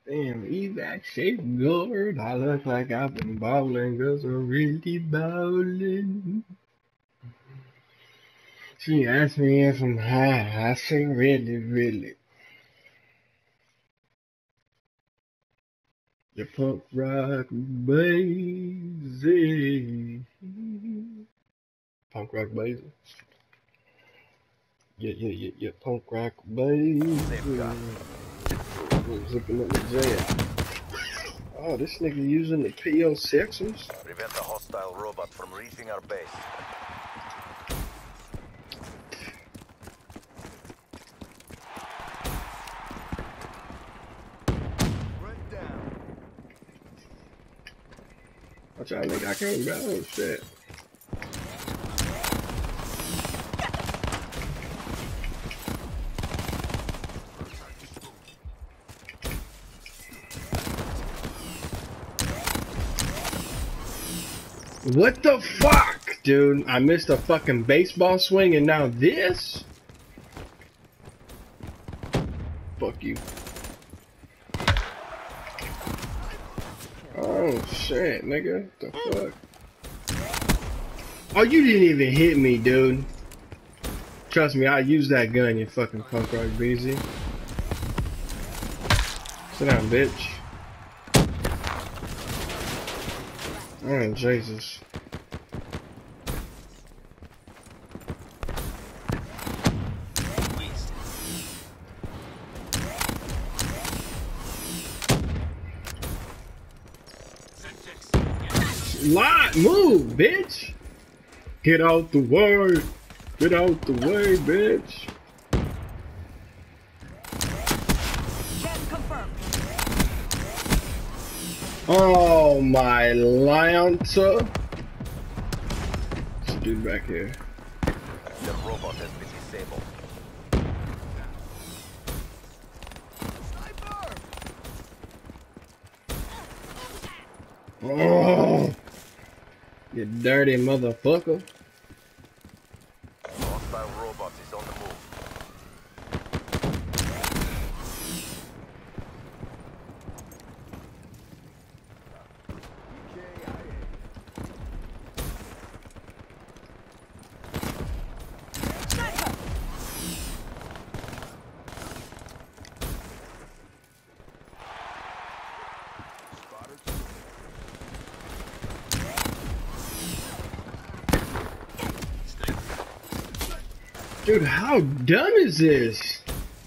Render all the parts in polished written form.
Damn, evac shape guard. I look like I've been ballin', cause I'm really ballin'. She asked me if I'm high. I say really, really. The punk rock bazy. Punk rock bazy. Yeah, punk rock bazy. Zipping up the jail. Oh, this nigga using the PO6s? Prevent a hostile robot from reaching our base. Right down. Watch out, nigga, I can't go. Oh, shit. What the fuck, dude? I missed a fucking baseball swing and now this? Fuck you. Oh shit, nigga. What the fuck? Oh, you didn't even hit me, dude. Trust me, I use that gun, you fucking punk rock BZ. Sit down, bitch. Oh, Jesus. Move, bitch! Get out the way! Get out the way, bitch! Oh my Lancer! This dude back here. The robot has been disabled. Oh! You dirty motherfucker. Hostile robot is on the move. Dude, how dumb is this?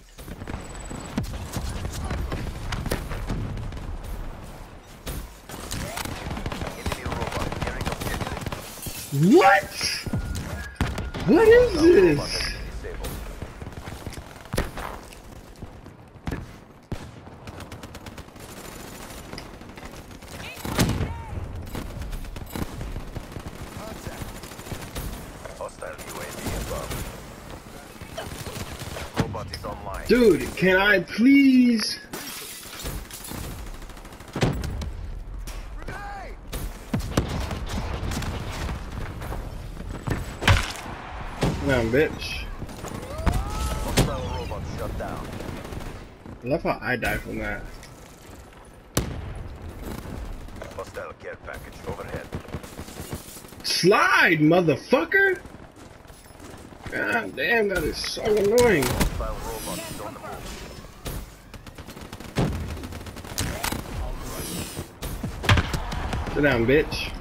What? What is this? Dude, can I please? Now, bitch. Hostile robot shut down. I love how I die from that. Hostile care package overhead. Slide, motherfucker! God damn, that is so annoying. Hostile robot is on the move. Sit down, bitch.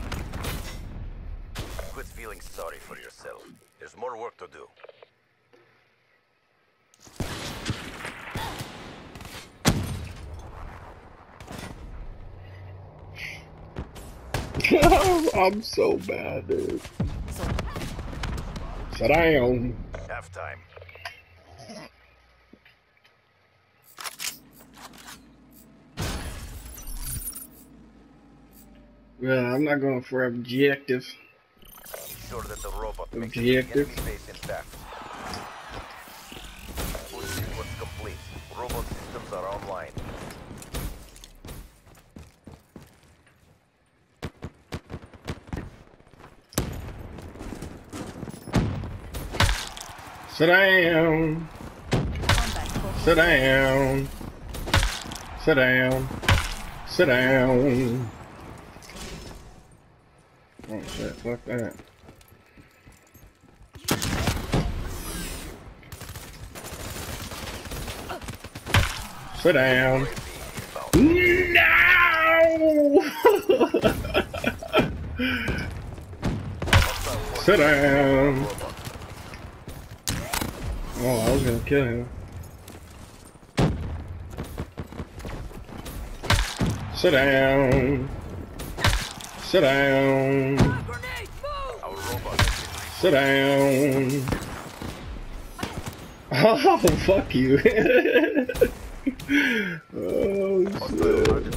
Quit feeling sorry for yourself. There's more work to do. I'm so bad, dude. Sit down. Halftime. Well, I'm not going for objective. Ensure that the robot makes Objective. the enemy space intact. Food sequence complete. Robot systems are online. Sit down. Sit down. Sit down. Sit down. Oh shit, fuck that. Sit down. No! Sit down. Oh, I was gonna kill him. Sit down. Sit down. Sit down. Oh, fuck you. Oh, shit.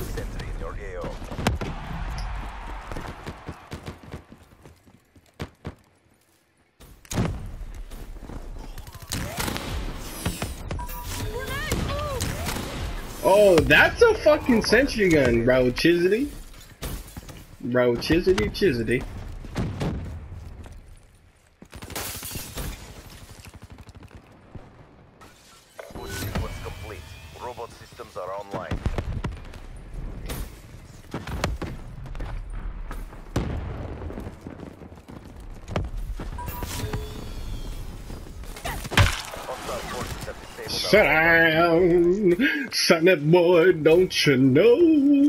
Oh, that's a fucking sentry gun, bro. Chizity. Bro, Chizity. Food sequence complete. Robot systems are online. Hostile forces have disabled Sit down, sonny boy, don't you know?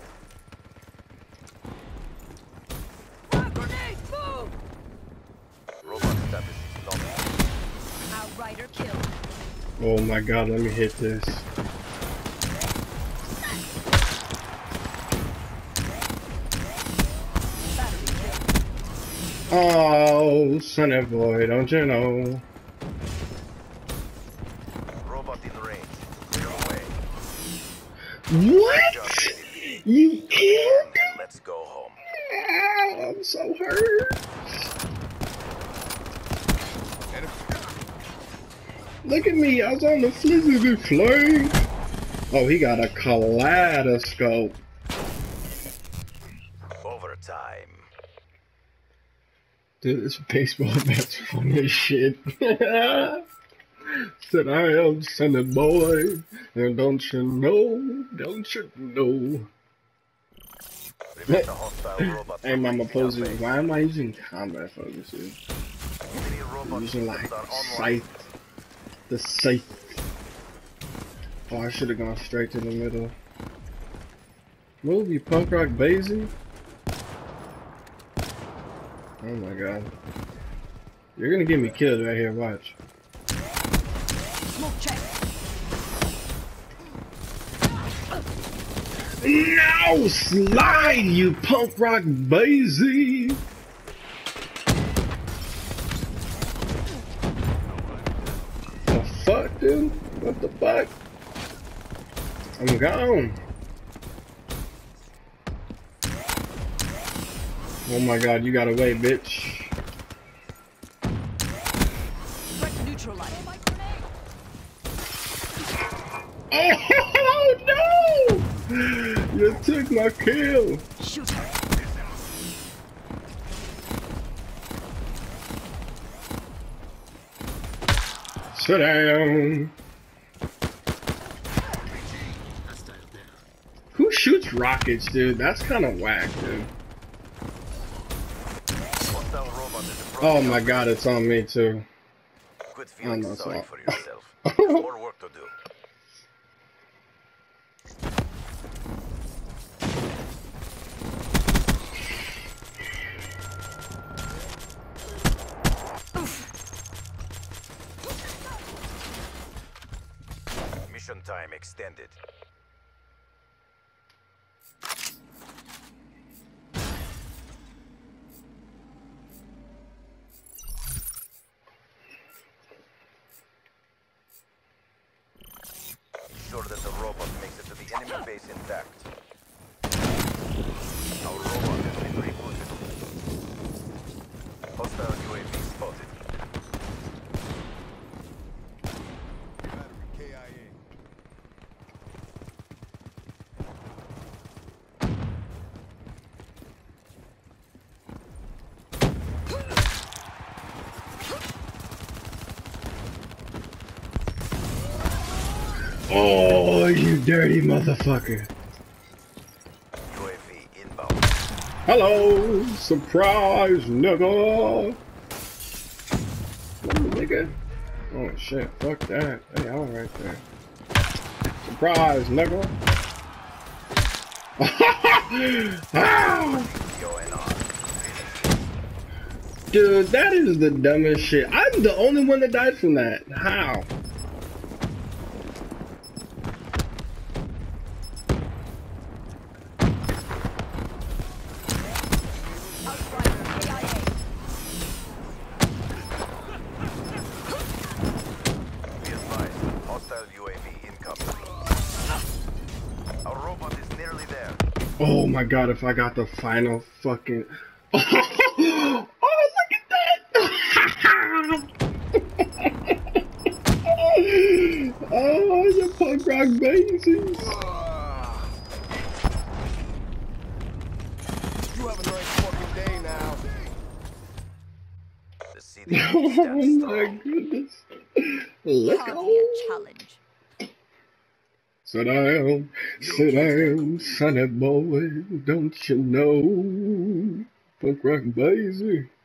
robot status is nominal. Outrider killed. Oh my god, let me hit this. Battery killed. Oh, sonny boy, don't you know? Robot in range. Clear away. What? You killed him? Let's go home. Ow, I'm so hurt. Look at me, I was on the flizzity flame. Oh, he got a kaleidoscope. Overtime. Dude, this baseball bat's funny as shit. Said I am sonny boy, and don't you know, don't you know. Prevent the hostile robot Hey, from mama reaching our poses, base. why am I using combat focuses? Enemy robot I'm using like systems are online. scythe. The scythe. Oh, I should have gone straight to the middle. Move, you punk rock Basie. Oh my god. You're gonna get me killed right here, watch. Smoke check. Now slide, you punk rock Basie. The fuck, dude? What the fuck? I'm gone. Oh my god, you got away, bitch. Threat neutralized. Oh no! You took my kill. Shoot her. Sit down. Who shoots rockets, dude? That's kind of whack, dude. Hostile robot is Oh approaching my our god, it's on me too. Quit feeling no, sorry it's for not. yourself. There's more work to do. Mission time extended. Ensure that the robot makes it to the enemy base intact. Our robot has been rebooted. Hostile UAV spotted. Oh you dirty motherfucker. UAV inbound. Hello, surprise, nigga. Oh, nigga. Oh shit, fuck that. Hey, all right there. Surprise, nigga. Ah! Going on. Dude, that is the dumbest shit. I'm the only one that died from that. How? Be advised, hostile UAV incoming. Our robot is nearly there. Oh my god, if I got the final fucking... Oh, look at that! Oh, you punk rock babies. You have a nice fucking day now. The city Oh stands my strong. goodness. Look Hardly a challenge. Sit down, sonny boy, don't you know? Punk rock baby.